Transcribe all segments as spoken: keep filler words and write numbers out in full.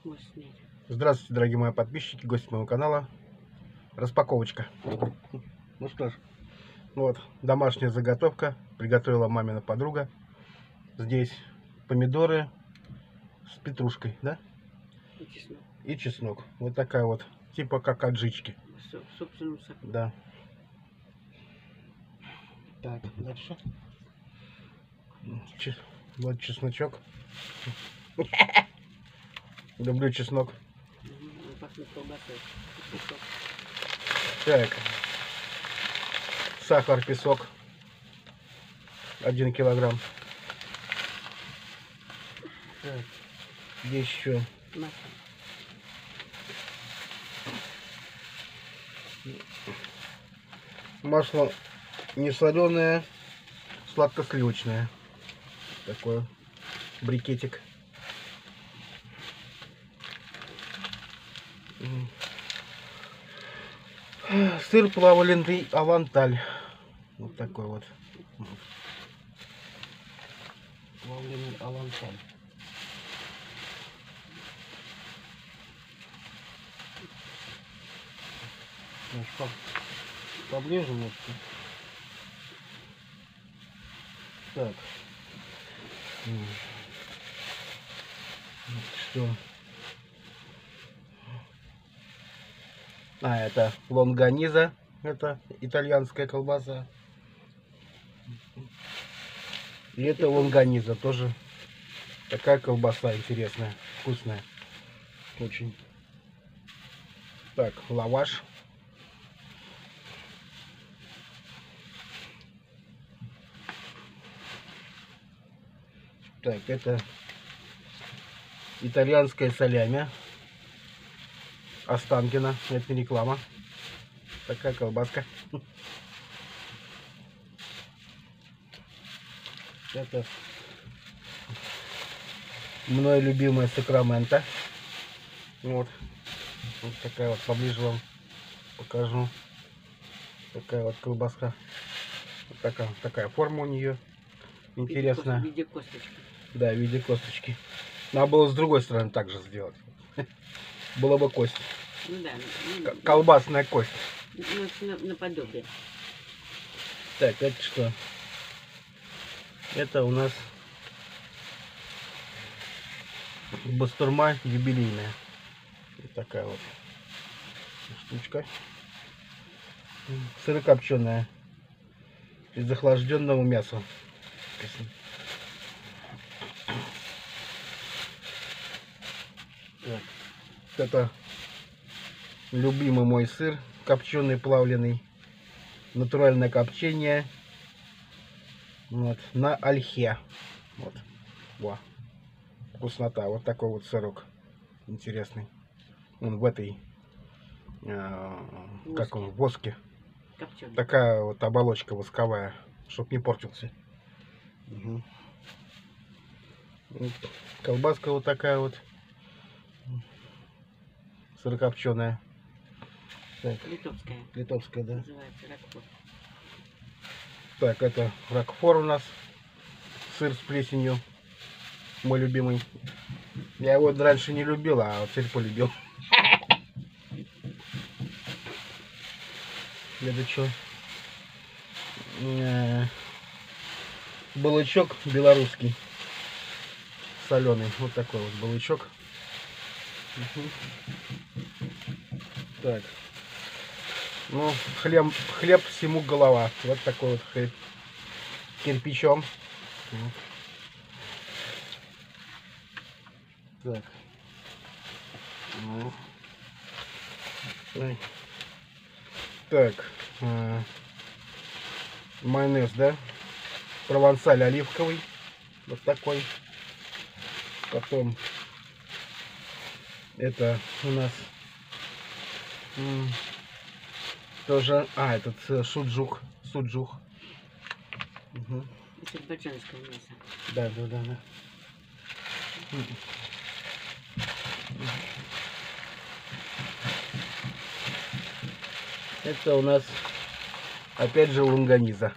Здравствуйте, дорогие мои подписчики, гости моего канала. Распаковочка. Ну что ж, вот домашняя заготовка. Приготовила мамина подруга. Здесь помидоры с петрушкой, да? И чеснок. И чеснок. Вот такая вот, типа как аджички. Собственным соком. Да. Так, дальше. Че... Вот чесночок. Люблю чеснок. Так. Сахар, песок. Один килограмм. Так. Здесь еще масло не соленое, сладкосливочное. Такой брикетик. Сыр плавленый Аванталь. Вот такой вот. Плавленый Аванталь. Поближе, может. Так. Что? А, это лонганиза. Это итальянская колбаса. И это лонганиза. Тоже такая колбаса интересная. Вкусная. Очень. Так, лаваш. Так, это итальянская салями. Останкино. Это не реклама. Такая колбаска. Это мной любимая Сакрамента. Вот. Вот такая вот, поближе вам покажу. Такая вот колбаска. Вот такая, такая форма у нее. Интересная. В виде косточки. Да, в виде косточки. Надо было с другой стороны также сделать. Была бы кость. Ну да. Ну, колбасная кость. Ну, наподобие. Так, это что? Это у нас бастурма юбилейная. Вот такая вот штучка. Сырокопченая. Из охлажденного мяса. Так. Это любимый мой сыр, копченый, плавленый, натуральное копчение, вот, на ольхе. Вот. Во. Вкуснота. Вот такой вот сырок интересный. Он в этой, э, как он, в воске. Копченый. Такая вот оболочка восковая, чтоб не портился. Угу. Вот. Колбаска вот такая вот. Сырокопченая. Так. Литовская. Литовская, да. Называется ракфор. Так, это ракфор у нас. Сыр с плесенью. Мой любимый. Я его раньше не любил, а вот теперь полюбил. Это что? Балычок белорусский. Соленый. Вот такой вот балычок. Угу. Так. Ну, хлеб, хлеб всему голова. Вот такой вот хлеб. Кирпичом. Так. Ну. Так. А, майонез, да? Провансаль оливковый. Вот такой. Потом это у нас тоже, а, этот суджук, суджук. Угу. Азербайджанское мясо. Да, да, да, да. Это у нас опять же лонганиза.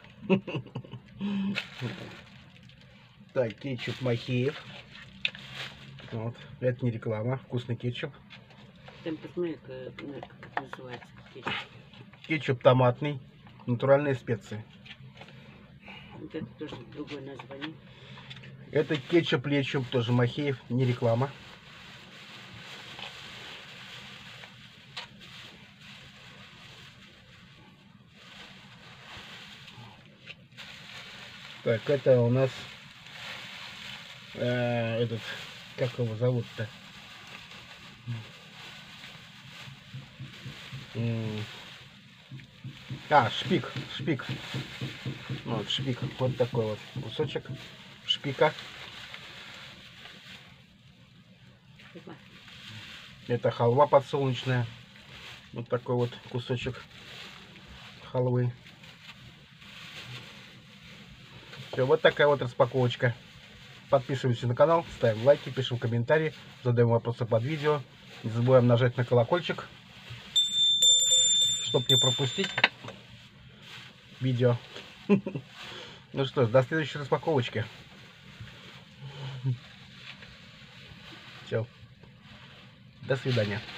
Так, кетчуп Махеев. Вот. Это не реклама. Вкусный кетчуп. Там посмотри, как, ну, как называется кетчуп. Кетчуп томатный. Натуральные специи. Вот это тоже другое название. Это кетчуп лечум, тоже Махеев, не реклама. Так, это у нас э, этот, как его зовут-то? А, шпик, шпик. Вот, шпик. Вот такой вот кусочек шпика. Это халва подсолнечная. Вот такой вот кусочек халвы. Все, вот такая вот распаковочка. Подписываемся на канал, ставим лайки, пишем комментарии, задаем вопросы под видео. Не забываем нажать на колокольчик, чтобы не пропустить видео. Ну что ж, до следующей распаковочки. Все. До свидания.